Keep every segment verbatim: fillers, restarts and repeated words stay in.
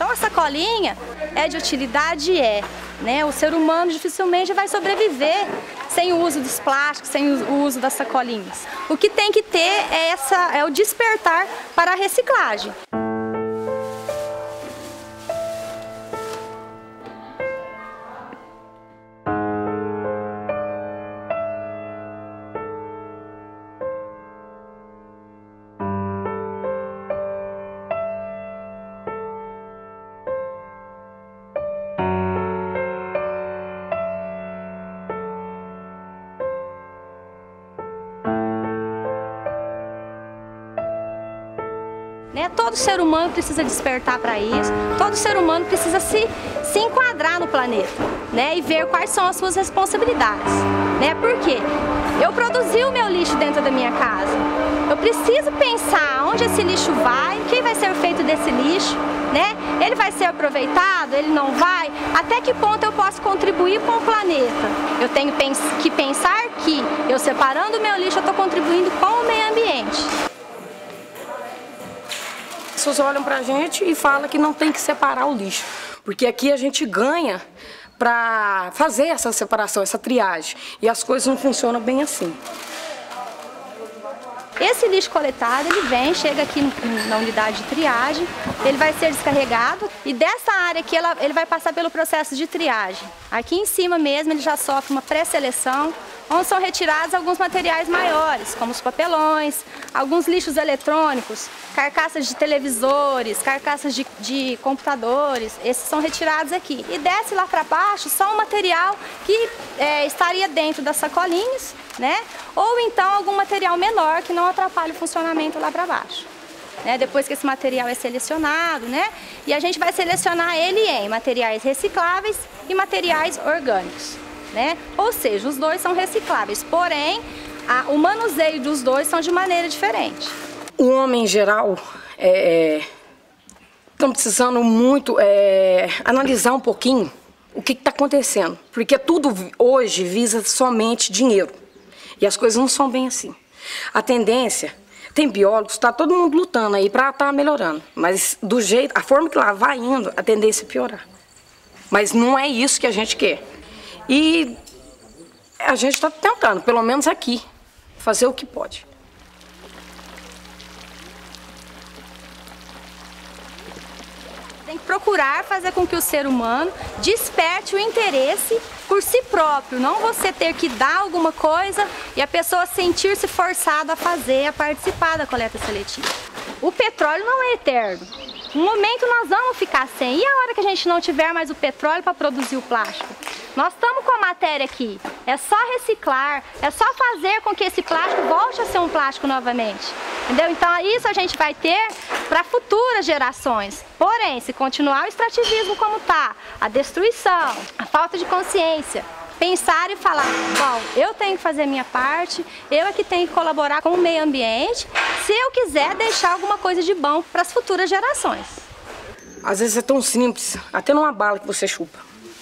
Então a sacolinha é de utilidade? É. Né? O ser humano dificilmente vai sobreviver sem o uso dos plásticos, sem o uso das sacolinhas. O que tem que ter é, essa, é o despertar para a reciclagem. Né? Todo ser humano precisa despertar para isso, todo ser humano precisa se, se enquadrar no planeta, né? E ver quais são as suas responsabilidades. Né? Por quê? Eu produzi o meu lixo dentro da minha casa, eu preciso pensar onde esse lixo vai, o que vai ser feito desse lixo, né? Ele vai ser aproveitado, ele não vai? Até que ponto eu posso contribuir com o planeta? Eu tenho que pensar que eu separando o meu lixo, eu estou contribuindo com o meio ambiente. As pessoas olham pra gente e falam que não tem que separar o lixo, porque aqui a gente ganha para fazer essa separação, essa triagem, e as coisas não funcionam bem assim. Esse lixo coletado, ele vem, chega aqui na unidade de triagem, ele vai ser descarregado e dessa área aqui ela, ele vai passar pelo processo de triagem. Aqui em cima mesmo ele já sofre uma pré-seleção, onde são retirados alguns materiais maiores, como os papelões, alguns lixos eletrônicos, carcaças de televisores, carcaças de, de computadores, esses são retirados aqui. E desce lá para baixo só o material que é, estaria dentro das sacolinhas, né? Ou então algum material menor que não atrapalhe o funcionamento lá para baixo. Né? Depois que esse material é selecionado, né? E a gente vai selecionar ele em materiais recicláveis e materiais orgânicos. Né? Ou seja, os dois são recicláveis, porém a, o manuseio dos dois são de maneira diferente. O homem em geral é, estão precisando muito é, analisar um pouquinho o que está acontecendo, porque tudo hoje visa somente dinheiro e as coisas não são bem assim. A tendência, tem biólogos, está todo mundo lutando aí para estar tá melhorando, mas do jeito, a forma que lá vai indo, a tendência é piorar. Mas não é isso que a gente quer. E a gente está tentando, pelo menos aqui, fazer o que pode. Tem que procurar fazer com que o ser humano desperte o interesse por si próprio, não você ter que dar alguma coisa e a pessoa sentir-se forçada a fazer, a participar da coleta seletiva. O petróleo não é eterno. Um momento nós vamos ficar sem. E a hora que a gente não tiver mais o petróleo para produzir o plástico? Nós estamos com a matéria aqui, é só reciclar, é só fazer com que esse plástico volte a ser um plástico novamente. Entendeu? Então isso a gente vai ter para futuras gerações. Porém, se continuar o extrativismo como está, a destruição, a falta de consciência, pensar e falar, bom, eu tenho que fazer a minha parte, eu é que tenho que colaborar com o meio ambiente, se eu quiser deixar alguma coisa de bom para as futuras gerações. Às vezes é tão simples, até numa bala que você chupa.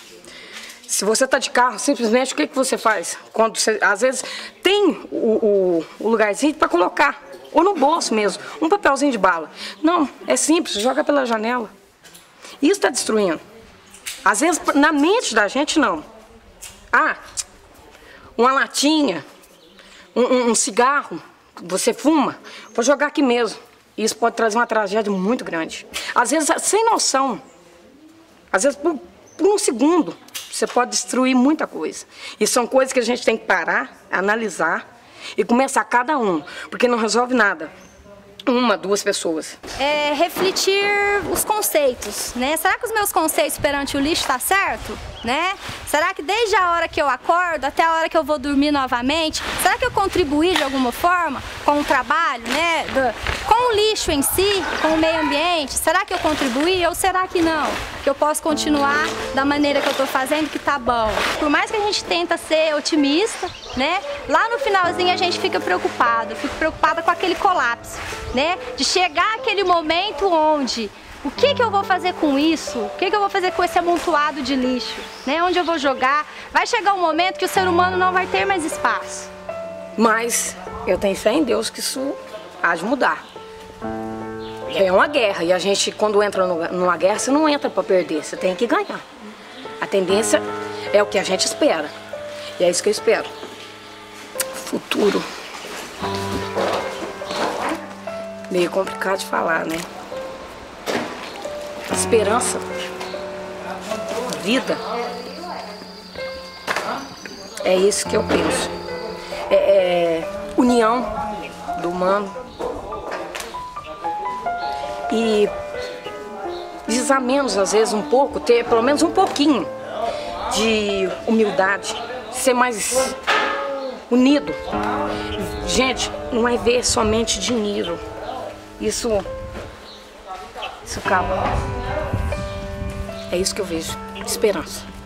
Se você está de carro, simplesmente o que, que você faz? Quando você, às vezes tem o, o, o lugarzinho para colocar, ou no bolso mesmo, um papelzinho de bala. Não, é simples, joga pela janela. Isso está destruindo. Às vezes na mente da gente não. Ah, uma latinha, um, um, um cigarro, você fuma, vou jogar aqui mesmo. Isso pode trazer uma tragédia muito grande. Às vezes sem noção, às vezes por, por um segundo, você pode destruir muita coisa. E são coisas que a gente tem que parar, analisar e começar cada um, porque não resolve nada. Uma, duas pessoas. É refletir os conceitos, né? Será que os meus conceitos perante o lixo tá certo, né? Será que desde a hora que eu acordo até a hora que eu vou dormir novamente, será que eu contribuí de alguma forma com o trabalho, né? Do, com o lixo em si, com o meio ambiente? Será que eu contribuí ou será que não? Que eu posso continuar da maneira que eu tô fazendo que tá bom? Por mais que a gente tenta ser otimista, né? Lá no finalzinho a gente fica preocupado, fica preocupada com aquele colapso. Né? De chegar aquele momento onde, o que que eu vou fazer com isso? O que que eu vou fazer com esse amontoado de lixo? Né? Onde eu vou jogar? Vai chegar um momento que o ser humano não vai ter mais espaço. Mas eu tenho fé em Deus que isso há de mudar. é uma guerra. E a gente, quando entra numa guerra, você não entra para perder, você tem que ganhar. A tendência é o que a gente espera. E é isso que eu espero. Futuro. Meio complicado de falar, né? Esperança. Vida. É isso que eu penso. É, é união do humano. E usar menos, às vezes, um pouco, ter pelo menos um pouquinho de humildade, ser mais unido. Gente, não é ver somente dinheiro. Isso, isso acaba. É isso que eu vejo. Esperança.